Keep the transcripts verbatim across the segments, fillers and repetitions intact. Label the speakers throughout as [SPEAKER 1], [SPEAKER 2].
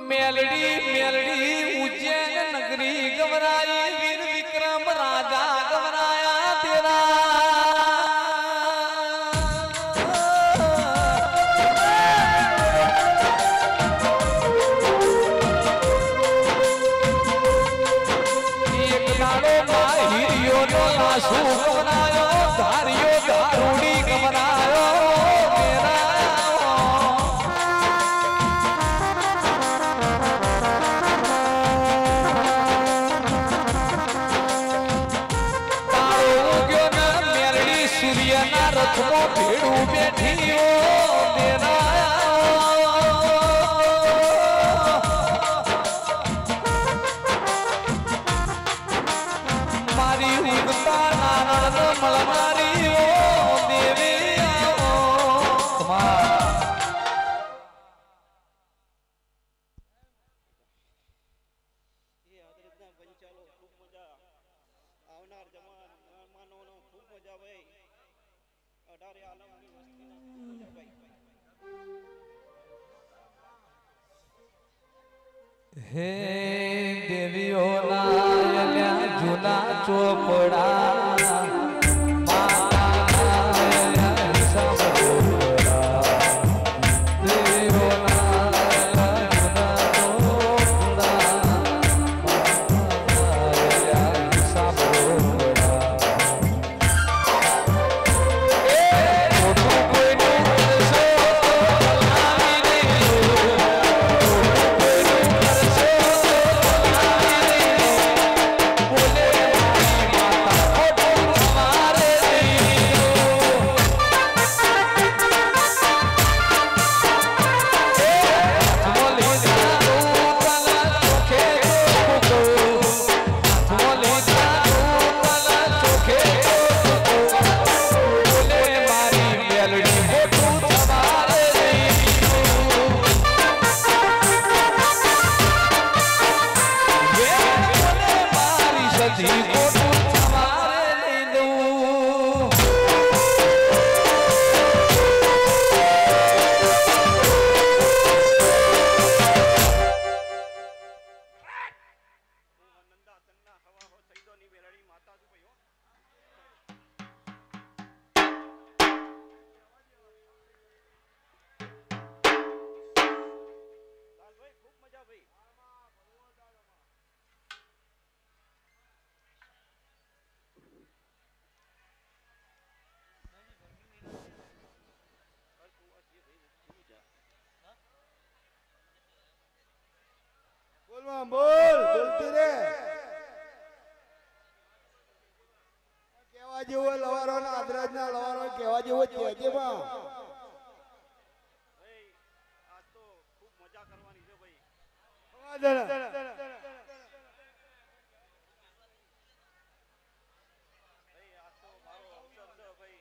[SPEAKER 1] Melody melody Ujjain नगरी गवराई वीर विक्रम राजा गवराया तेरा एक नालो माहिरियो नो आंसू गवरायो धारियो धारूड़ी गवरायो तेरा रथमो भेड़ू बैठियो तेरा मारी उगता नारायण मलमारी देवी हे देवियो ना जूना चोपड़ा
[SPEAKER 2] बोल बोलती रे केवा जेवो लवारो ना आदराज ना लवारो केवा जेवो केजे बा भाई आज तो खूब मजा करवानी છે ભાઈ ભાઈ आज तो મારો અવસર છે ભાઈ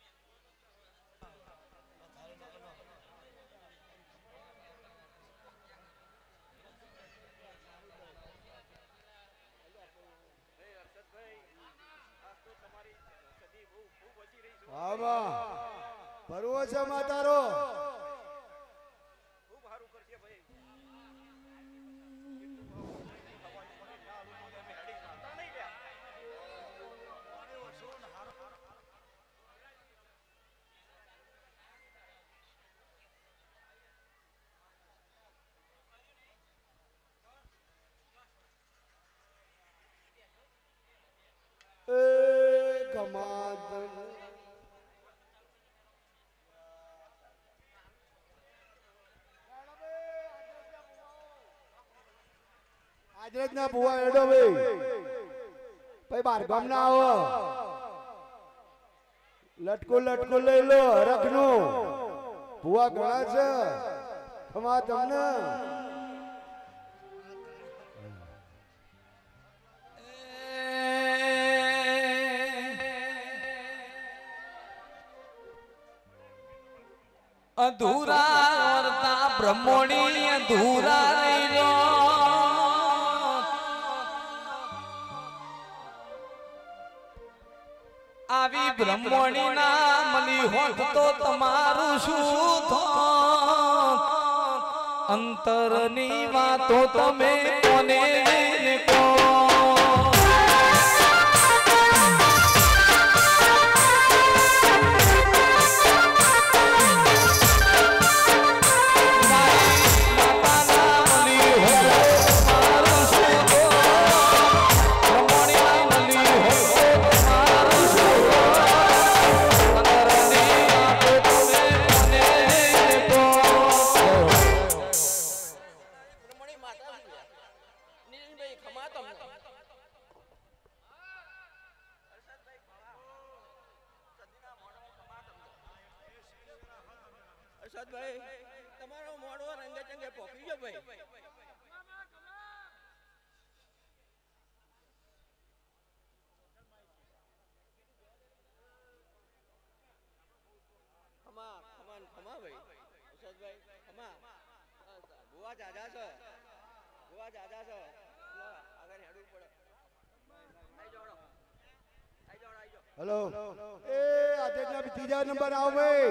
[SPEAKER 2] આવા પરવો છે માતારો ખૂબ સારું કરશે ભાઈ એ કમાદ આજરજ ના બુવા એડો ભાઈ ભાઈ બાર ગામ ના આવો લટકો લટકો લઈ લો હરખ નું બુવા ઘણા છે ખમા તમને
[SPEAKER 1] अधूरा वर्ता ब्रह्मणी अधूरा रही आवी ब्रह्मणी ना मली होत तो तमारू शू थो અંતરની વાતો તમે કોને લઈને કહો
[SPEAKER 3] ભાઈ તમારો મોડો રંગે ચંગે પોકી ગયો ભાઈ ખમા ખમા ખમા ભાઈ ઉષાદભાઈ ખમા ગોવા જાજા છે ગોવા જાજા છે આગળ હેડવું પડે આઈ જાવ આઈ જાવ આઈ જાવ
[SPEAKER 2] હેલો એ આદેશના ત્રીજા નંબર આવો ભાઈ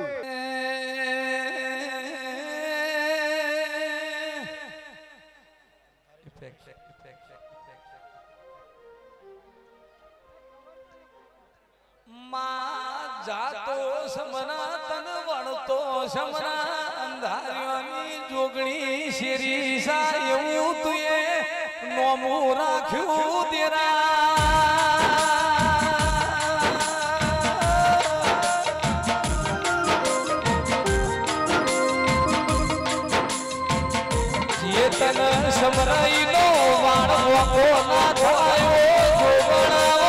[SPEAKER 1] જાતો સમના તન વણતો સમના અંધારિયોની જોગણી શેરી સા એવું તુએ નોમું રાખ્યું તેરા ચેતન સમરાઈ નો વાણ વકો ના થયો જોગણાઓ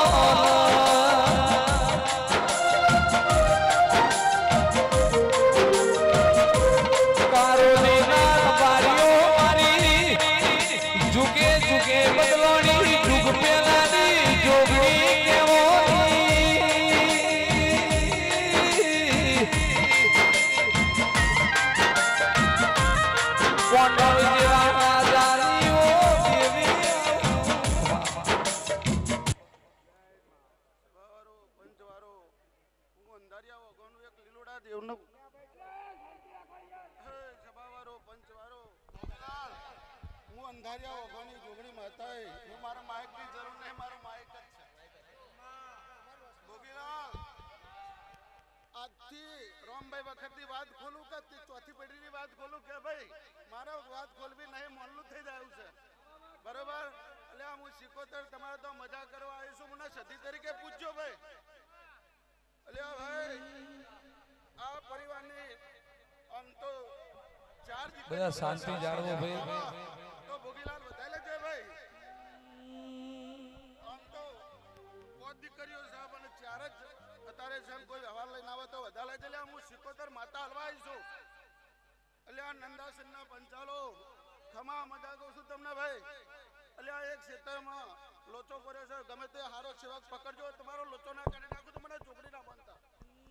[SPEAKER 4] અંધારિયા ઓઘોની જોગણી માતા હું મારા માઇક ની જરૂર નહીં મારો માઇક જ છે ગોગીલાલ આજથી રામભાઈ વખતની વાત ખોલું કે ચોથી પેઢીની વાત ખોલું કે ભાઈ મારો વાત ખોલવી નહીં મોનલું થઈ જાય છે બરોબર એટલે હું સિકોતર તમારે તો મજા કરવા આવીશું મને સદી તરીકે પૂછજો ભાઈ એટલે ભાઈ આ પરિવારની આમ તો ચાર
[SPEAKER 1] બધા શાંતિ જાળવો ભાઈ
[SPEAKER 4] તો ભોગીલાલ બતાવી લેજો ભાઈ આમ તો બહુ દીકરીઓ સાહેબ અને ચાર જ અત્યારે સાહેબ કોઈ વ્યવહાર લઈને આવે તો વધારે લઈ જાય હું સિકોતર માતા હલવા આવીશું એટલે આ નંદાસનના પંચાલો ખમા મજા કહું છું તમને ભાઈ એટલે આ એક ક્ષેત્રમાં લોચો કર્યો છે ગમે તે હારો સેવક પકડજો તમારો લોચો ના કાઢી નાખું તો મને ચોકડી ના બનતા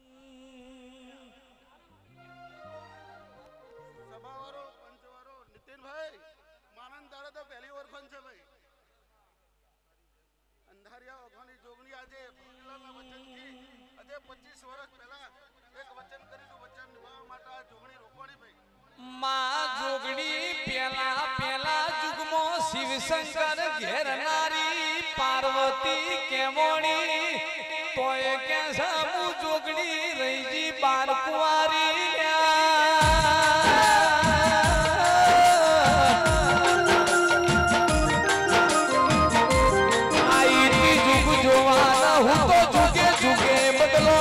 [SPEAKER 4] સભાવાળો પંચવાળો નીતિનભાઈ માનંદ તારે તો પહેલી ઓળખાણ છે ભાઈ અંધારિયા ઓઘાની જોગણી આજે ભોગીલાલના વચનથી આજે પચીસ વર્ષ પહેલા એક વચન કર્યું વચન નિભાવવા માટે આ જોગણી રોકવાની ભાઈ
[SPEAKER 1] માં જોગણી પેલા પેલા જુગમો શિવશંકર ઘેરનારી પાર્વતી કેમોણી તોય કે સામુ જોગણી રહીજી બાર કુંવારી આઈ જુગ જોવાના હું તો જુગે જુગે બદલો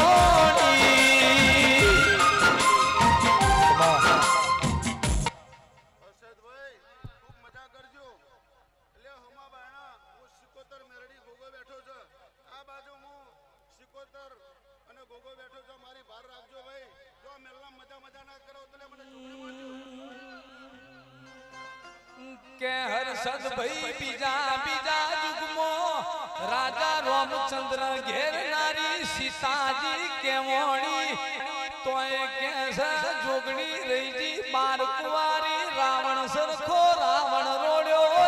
[SPEAKER 1] કે હર્ષદ ભાઈ બીજા બીજા જુગમો રાજા રામચંદ્ર ઘેર નારી સીતાજી કેવણી તોય કે જોગણી રહીજી બાર કુંવારી રાવણ સરખો રાવણ રોડ્યો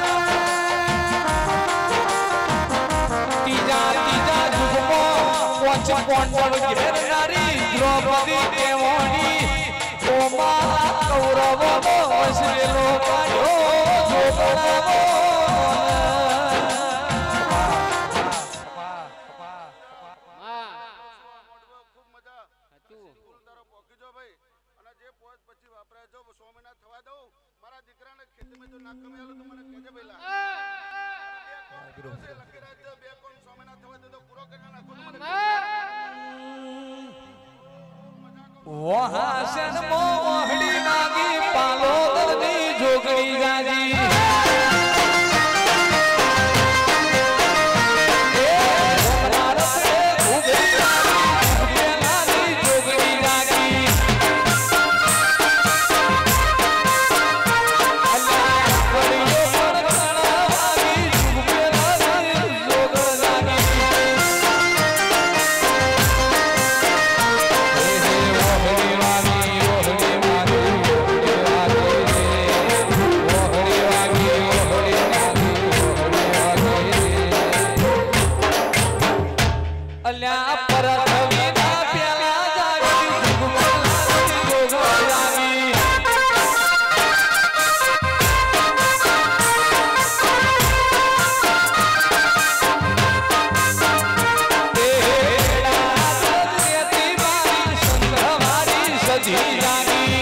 [SPEAKER 1] ત્રીજા ત્રીજા જુગમો પાંચ પાંડવ ઘેરનારી દ્રૌપદી કેવણી ઓમા કૌરવો વસરેલો કાઢ્યો જોગણાવો
[SPEAKER 4] ખૂબ મજા ગુરુ તારો પોકી જો ભાઈ અને જે પોત પછી વાપરાય જો સો મહિના થવા દઉં મારા દીકરાને ખેતીમાં જો ના કમી આલો તો મને કહેજે પહેલા લખી રાખજો બે કોણ સો મહિના થવા દે તો પૂરો કરી નાખો તો મને
[SPEAKER 1] વહાસન મોહડી નાગી પાલો દરની જોગણી ગાજી અલ્યા પરથવી ના પ્યાલા જાગી જુગમલાની જોગણી એડા મારી સંત મારી સજી જાગી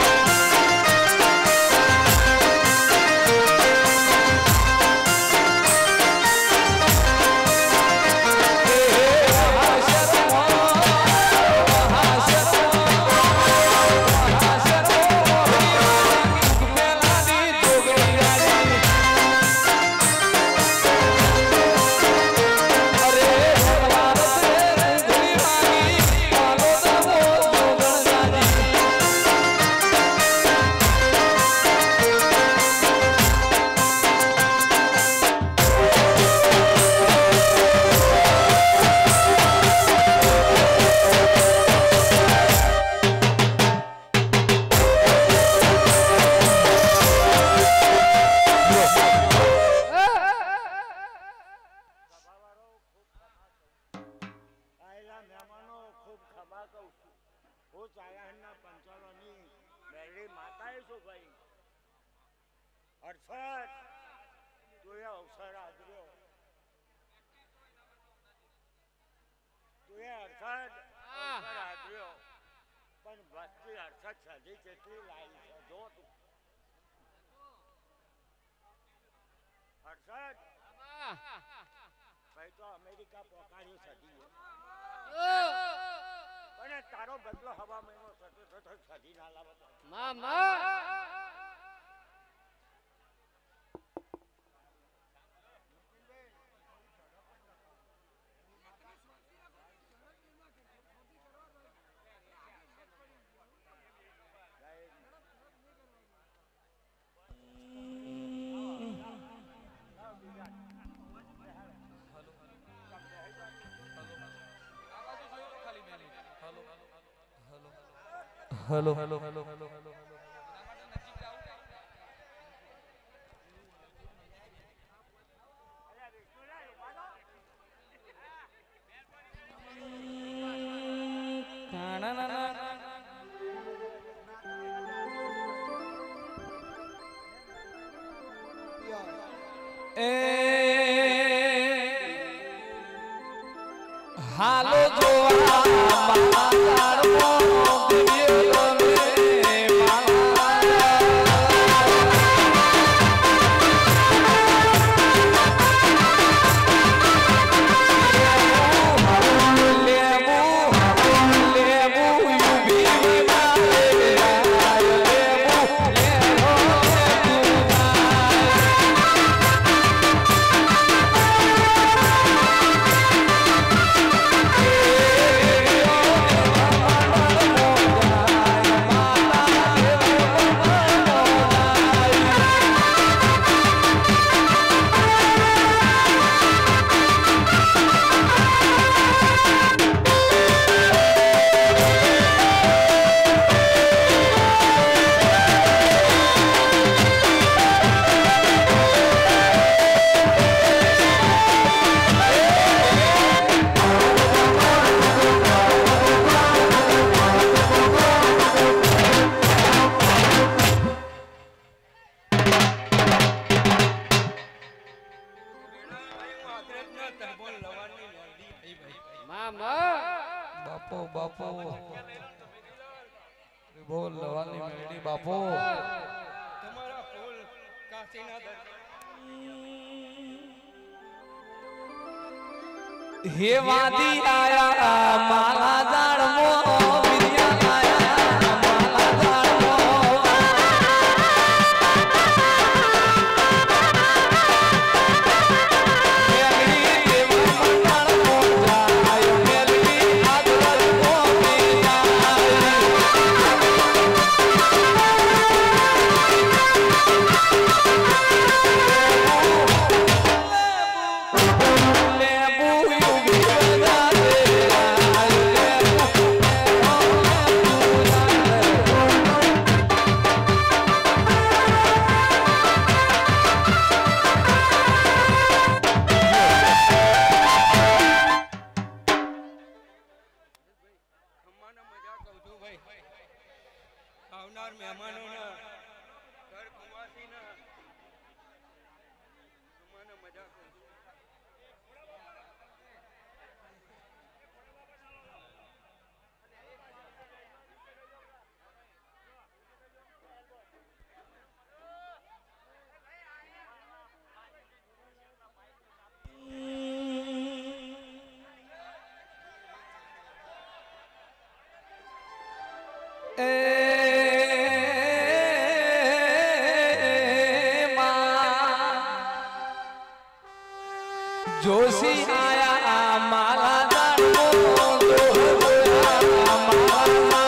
[SPEAKER 5] અમેરિકા પોકાડી સદી પણ તારો બદલો હવા મહિનો સદી ના લાવતો
[SPEAKER 1] hello hello hello hello hello હાલો જોવા બાપો બાપો બોલ લવાની મેળી બાપો
[SPEAKER 5] તમારા ફૂલ કાશીના દર્શન
[SPEAKER 1] હે વાદી આયા માલા જાળમો વિદ્યા આયા માલા જાળમો
[SPEAKER 5] આવનાર મહેમાનોના ઘર કુવાસીના અમાને મજા કહું છું.
[SPEAKER 1] જોશી આયા માલા જાળમો દોહયા માલા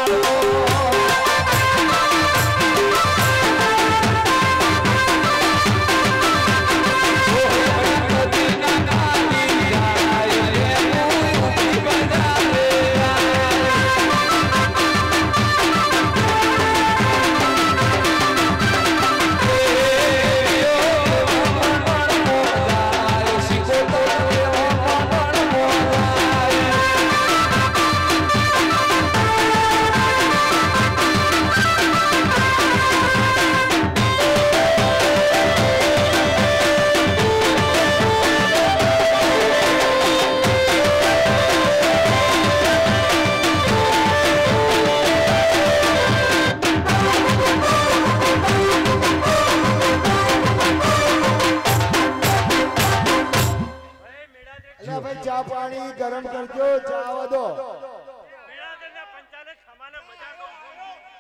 [SPEAKER 2] અલ્યા ભાઈ ચા પાણી ગરમ કરજો ચા આવવા દો
[SPEAKER 5] મેળાદરના પંચાલે ખમાને મજા કહું છું.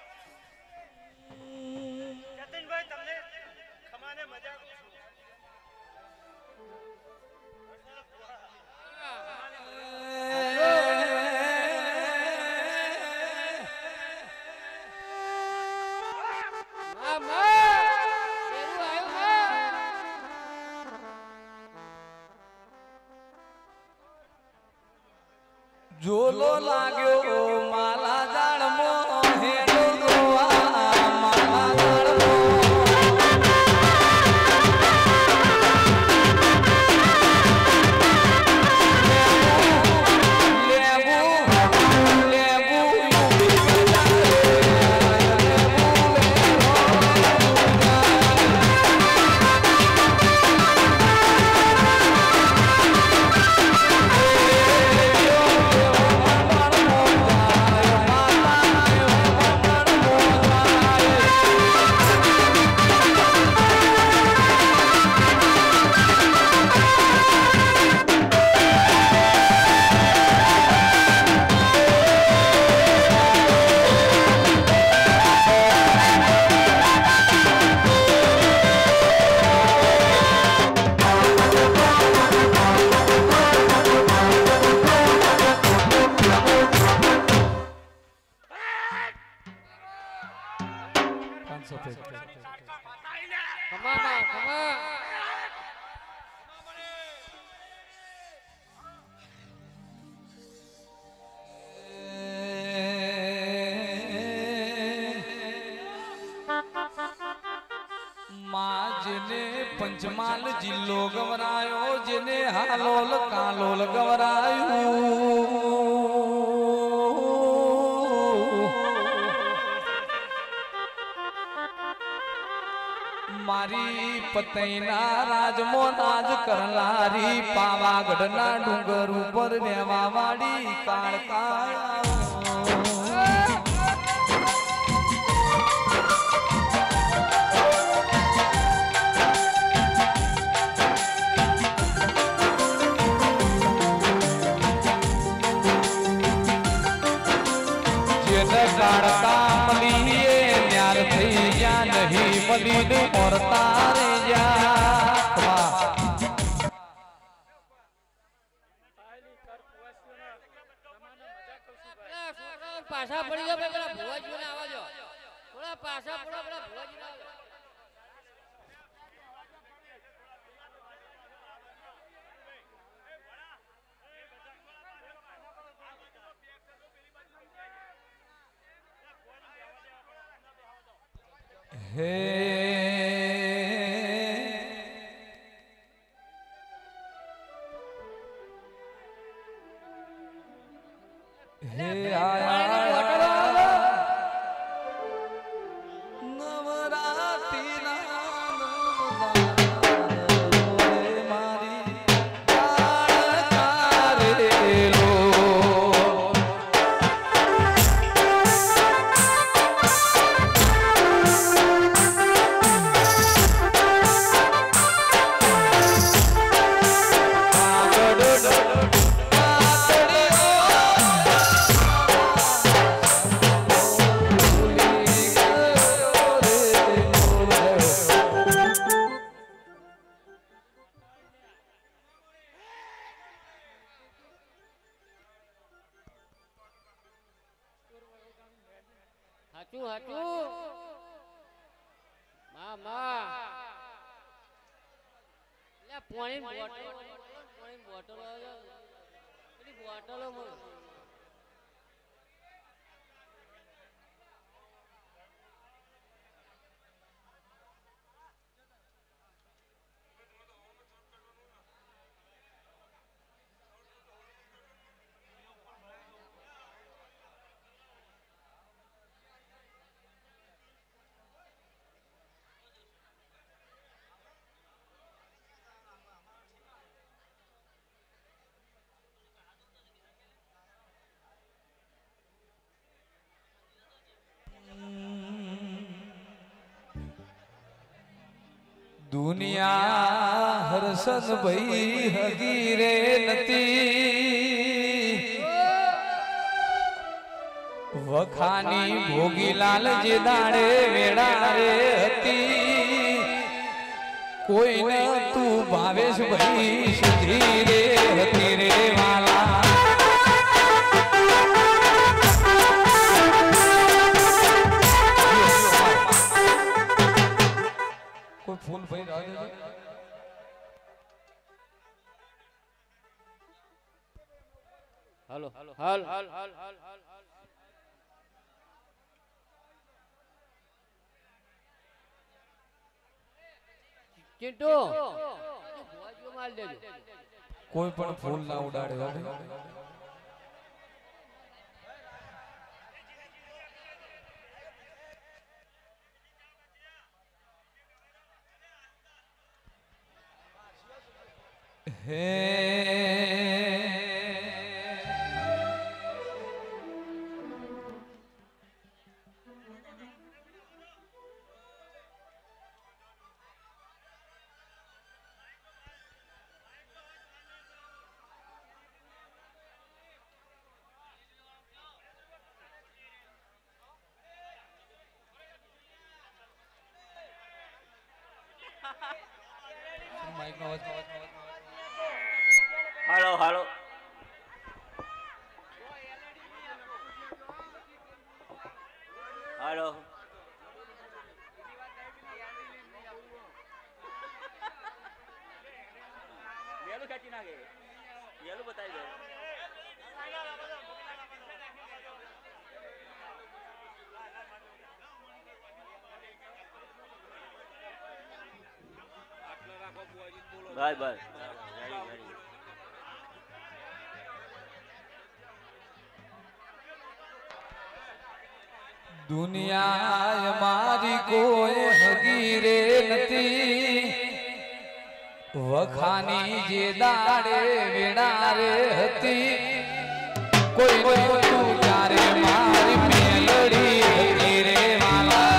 [SPEAKER 5] જતીનભાઈ તમને ખમાને મજા કહું છું.
[SPEAKER 1] જોલો લાગ્યો માલા જાળમો હેડો ગોવા માલા જાળમો લેબુ લેબુ પંચમહાલ જિલ્લો ગવરાયો જેને હાલોલ કાલોલ ગવરાયું મારી પતઈના રાજમો નાજ કરનારી પાવાગઢના ડુંગર ઉપર રહેવા વાળી કાળકા કાળકા મલીએ ન્યાર થઈ જા નહીં મલીને મોરતા રે જા
[SPEAKER 6] પાછા પડી ગયો પેલા ભુવાજી ને આવા જો થોડા પાછા પડો પેલા ભુવાજી ને આવા
[SPEAKER 1] હે હે આયા નવરાત્રી મારી કારેલો
[SPEAKER 6] હાચું હાચું માં માં લે પાણી બોટલ પાણી બોટલ પેલી બોટલો મને
[SPEAKER 1] દુનિયા હરસદ ભઈ હગી રે નતી વખાની ભોગીલાલ જે દાડે વેડા રે હતી કોઈને તું ભાવેશ ભઈ સુધી રે હતી રે વાલા કોઈ ફૂલ ભઈ રાહ
[SPEAKER 6] હાલો હાલ હાલ હાલ હાલ હાલ હાલ ચિંટુ ભુવાજીઓ માલ દેજો
[SPEAKER 1] કોઈ પણ ફૂલ ના ઉડાડે હે માઈક નો અવાજ
[SPEAKER 3] હાલો હાલો હાલો વેલું ખેંચી નાખે વેલું બતાવી દે બસ બસ
[SPEAKER 1] દુનિયા મારી કોઈ હગી રે નથી વખાની જે દાડે વેણારે હતી કોઈ નહોતું ત્યારે મારી મેલડી હતી રે વાલા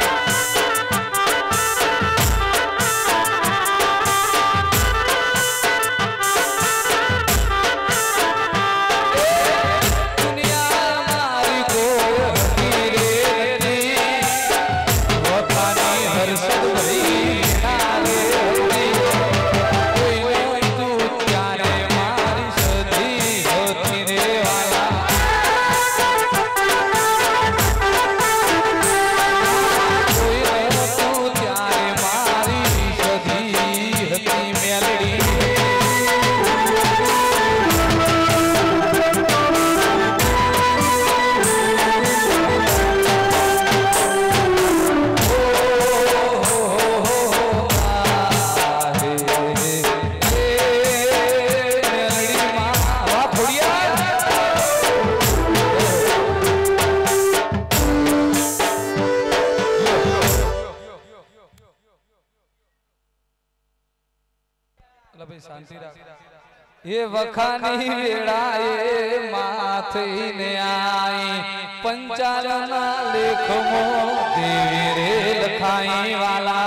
[SPEAKER 1] દુનિયા મારી કોઈ હતી રે હતી વખાની હર્ષદ ભરી વેણારે ये वखानी वेड़ाए माथे ने आई पंचालना लेख मो देवी रे लखाई वाला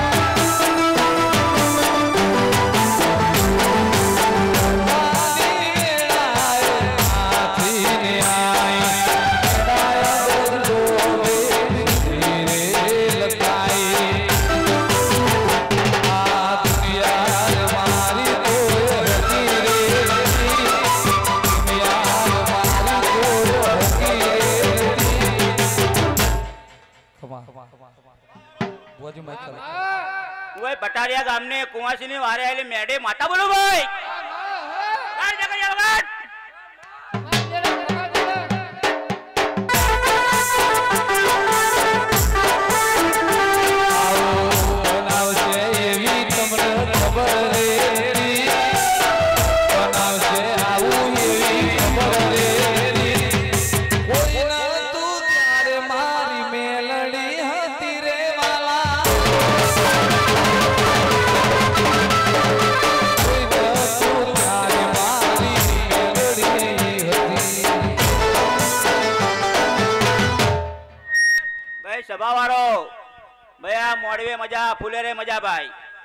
[SPEAKER 5] बटारिया गाम ने कुआसी ने वारे आले मेडे माता बोलो भाई गाड़ जगह जाओ गाड़ सभावारो भैया मोड़वे मजा फूलेरे मजा भाई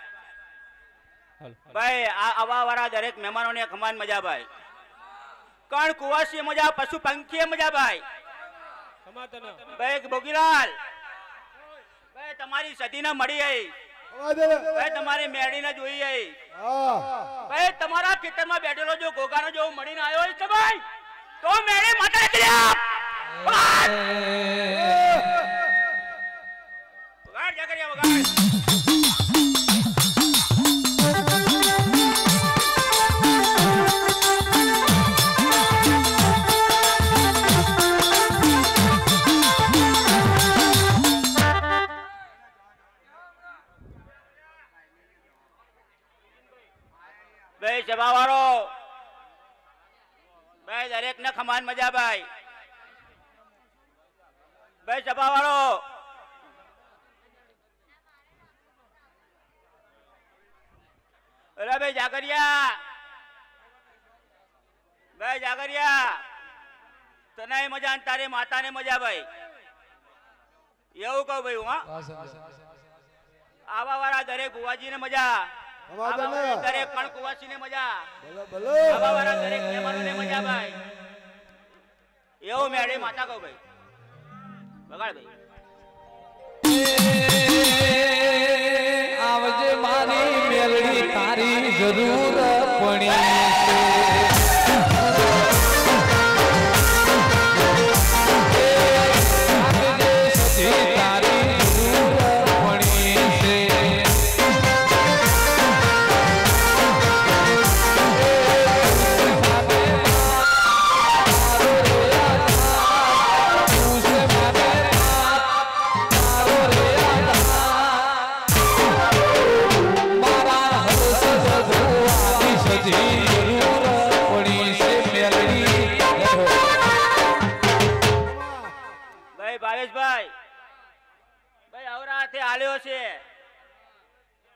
[SPEAKER 5] भाई आवा वाला दरेक मेहमानों ने खमान मजा भाई कण कुवासी मजा पशु पंखी मजा भाई भाई बोगीलाल भाई तुम्हारी सती ना मड़ी है भाई तुम्हारी मेड़ी ना जोई है भाई तुम्हारा खेतर में बैठेलो जो गोगानो जो मड़ी ना आयो है भाई तो मेरे माता ने किया भाई सभावारो भाई दरेक न खमान मजा भाई भाई सभावारो अरे भाई जागरिया भाई जागरिया तनाई मजा तारे माता ने मजा भाई येऊ कहू भाई वहां आवा वाला दरेक बुवाजी ने मजा दरेक कण कुवासी ने मजा आवा वाला दरेक मेहमानों ने मजा भाई येऊ मेरे माता कहू भाई बगाड़ भाई
[SPEAKER 1] आवजे मारी मेलड़ी तारी जरूर पड़ी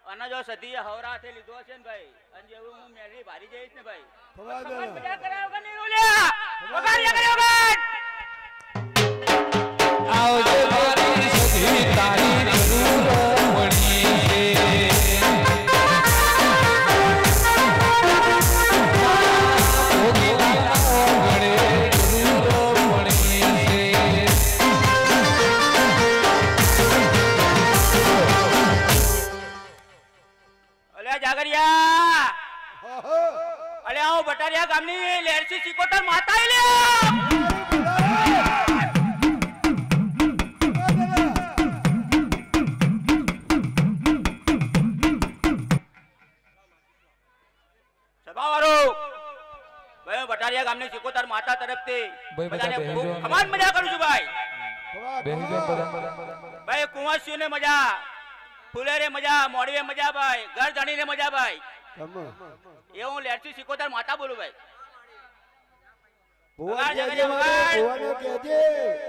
[SPEAKER 5] અને જો સધી હવરાથે લીધો છે ને ભાઈ અને જેવું હું મેલી ભારી જઈશ ને ભાઈ
[SPEAKER 2] ખબર છે.
[SPEAKER 5] ખબર મજા કરાવ કે નહીં રોલ્યા વગાડ યા વગાડ
[SPEAKER 1] આવજે મારી સધી તારી જરૂર પડી છે
[SPEAKER 5] જાગરિયા અલે આવો બટારિયા ગામની લેરસી સિકોતર માતા આઈ લે સભાવાળો ભાઈ બટારિયા ગામની સિકોતર માતા તરફથી બધાને ખૂબ સમાન મજા કરું છું ભાઈ ભાઈ કુંવરસિંહને મજા ફુલેરે મજા મોડીએ મજા ભાઈ ઘર ધણીને મજા ભાઈ એ હું લેરસી સિકોતર માતા બોલું ભાઈ
[SPEAKER 2] ભુવા કહેજે મારે, ભુવાને કહેજે.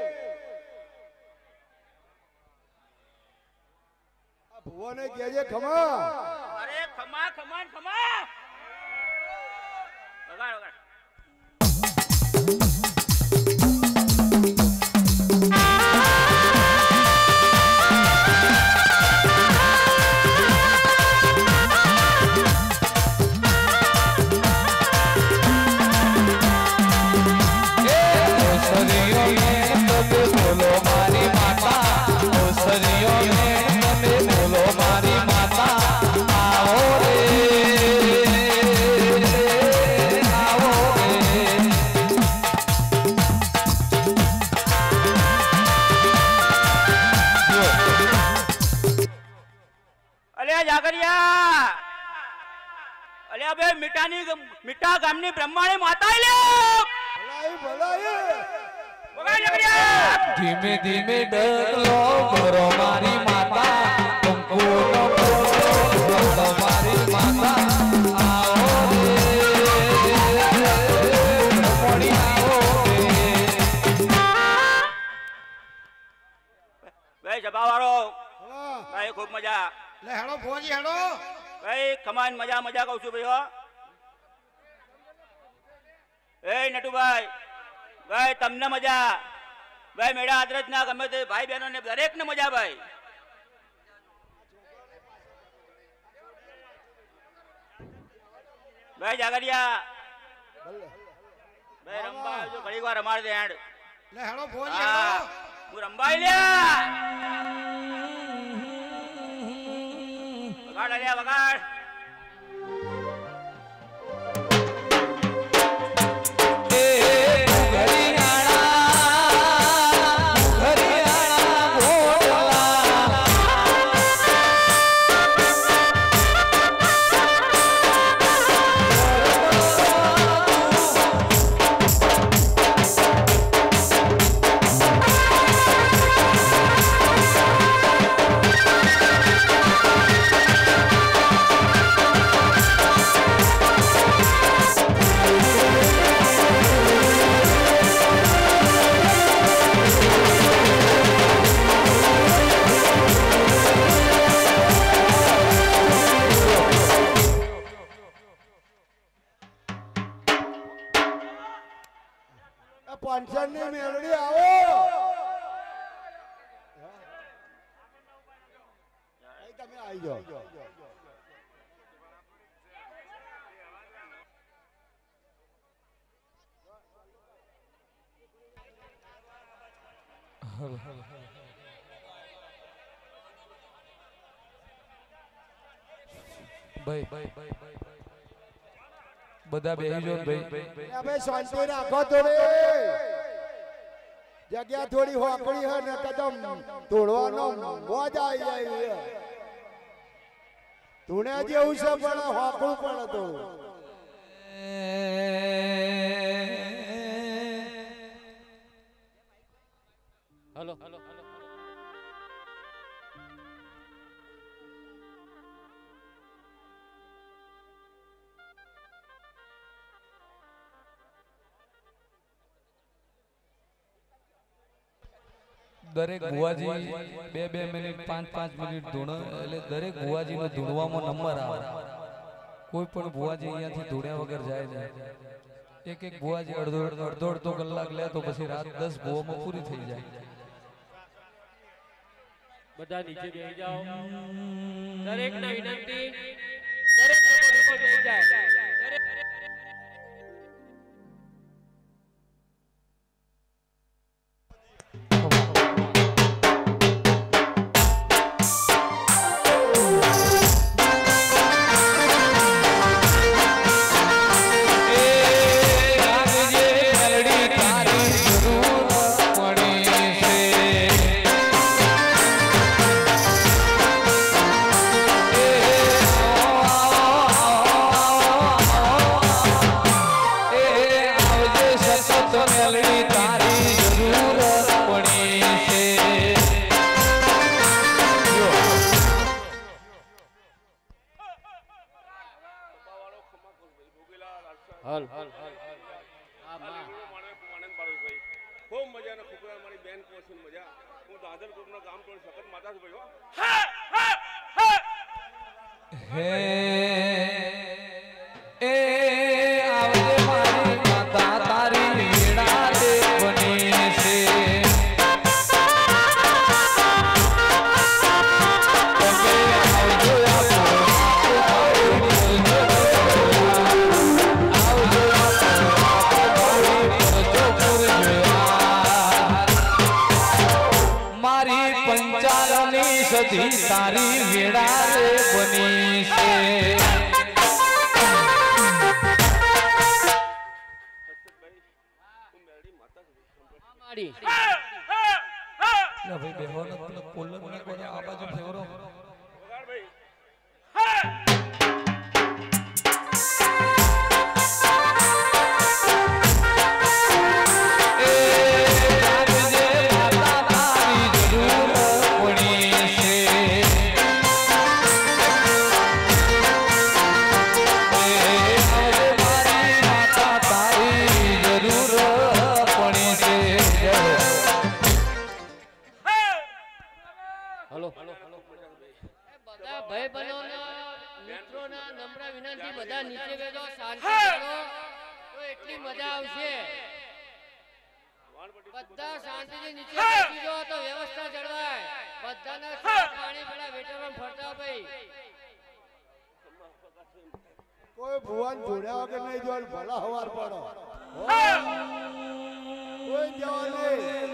[SPEAKER 2] આ ભુવાને કહેજે ખમા.
[SPEAKER 5] અરે ખમા ખમા ખમા વગાડ વગાડ મીઠા ગામની બ્રહ્માણી માતા લે
[SPEAKER 2] ભલાઈ ભલાઈ
[SPEAKER 1] ધીમે ધીમે ડગલો ભરો મારી માતા કંકુનો ભરો મારી માતા આવો રે બ્રહ્મણી આવો રે
[SPEAKER 5] ભાઈ સભાવાળો ભાઈ ખૂબ મજા
[SPEAKER 4] લે હેડો ફોજી હેડો
[SPEAKER 5] ભાઈ ખમાન મજા મજા કહું છું ભાઈ હો એ નટુભાઈ ભાઈ તમને મજા ભાઈ મેળા આદરજ ના ગમે તે ભાઈ બહેનો ને દરેક ને મજા ભાઈ ભાઈ જાગરિયા ભાઈ રંબા જો ઘણી વાર રમાડ દે હેડ
[SPEAKER 4] લે હેડો ફોજી હેડો
[SPEAKER 5] હું રંબાઈ લ્યા વગાડ લ્યા વગાડ
[SPEAKER 2] પાંચની મેળડી આવો તમે આવી જાઓ
[SPEAKER 1] ભાઈ ભાઈ ભાઈ બધા બેહી જો ભાઈ
[SPEAKER 2] ભાઈ શાંતિ રાખો થોડી જગ્યા થોડી હોકડી હે ને કદમ તોડવાનો મોજ આવી જાય તુણે જેવું છે પણ હોકડું પણ હતું
[SPEAKER 6] હલો હલો
[SPEAKER 1] દરેક ભુવાજી બે બે મિનિટ પાંચ પાંચ મિનિટ ધૂણે એટલે દરેક ભુવાજીનો ધૂણવામાં નંબર આવે. કોઈ પણ ભુવાજી અહીંયાથી ધૂણ્યા વગર જાય નહીં. એક એક ભુવાજી અડધો અડધો અડધો કલાક લે તો પછી રાત દસ ભુવામાં પૂરી થઈ જાય.
[SPEAKER 6] બધા નીચે બેસી જાઓ. દરેકને વિનંતી, દરેક લોકો નીચે બેસી જાય. દરેક
[SPEAKER 7] ખૂબ મજા ને ખુકરા મારી બેન કોશિન મજા. હું દાદર ગ્રુપનો ગામ તો સખત માતા છું ભાઈ હો.
[SPEAKER 1] હે એ આવજે મારી માતા તારી વીણા રે બની છે. સધી તારી વેળા રે બની છે. ભાઈ બેહો ને પોલર ને કોઈ આ બાજુ ફેવરો ભાઈ. બધા શાંતિથી નીચે બેસી જાઓ તો વ્યવસ્થા જળવાય. બધાને પાણી પેલા વેટરો ફરતા ભાઈ.
[SPEAKER 2] કોઈ ભુવન જોડ્યા વગર નહીં જોવાનું. ભલા હવાર પડો કોઈ જવા નહીં.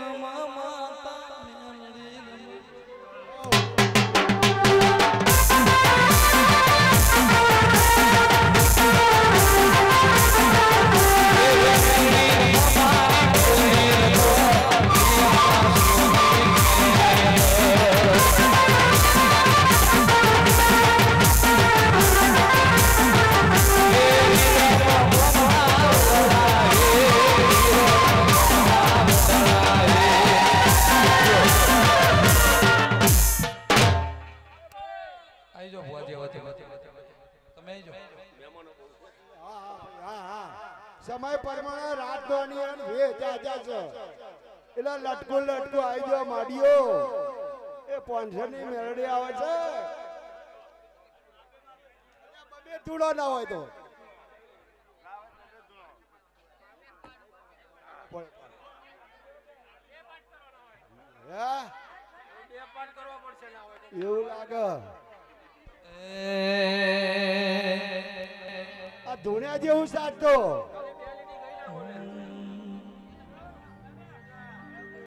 [SPEAKER 2] સમય પ્રમાણે રાત દોની અને વે જાજા છે એટલે લટકો લટકો આવી ગયો માડીઓ. એ પાંચસો ની મેરડી આવે છે. બે તુડો ના હોય તો એવું લાગે. આ ધોણ્યા જેવું સાચતો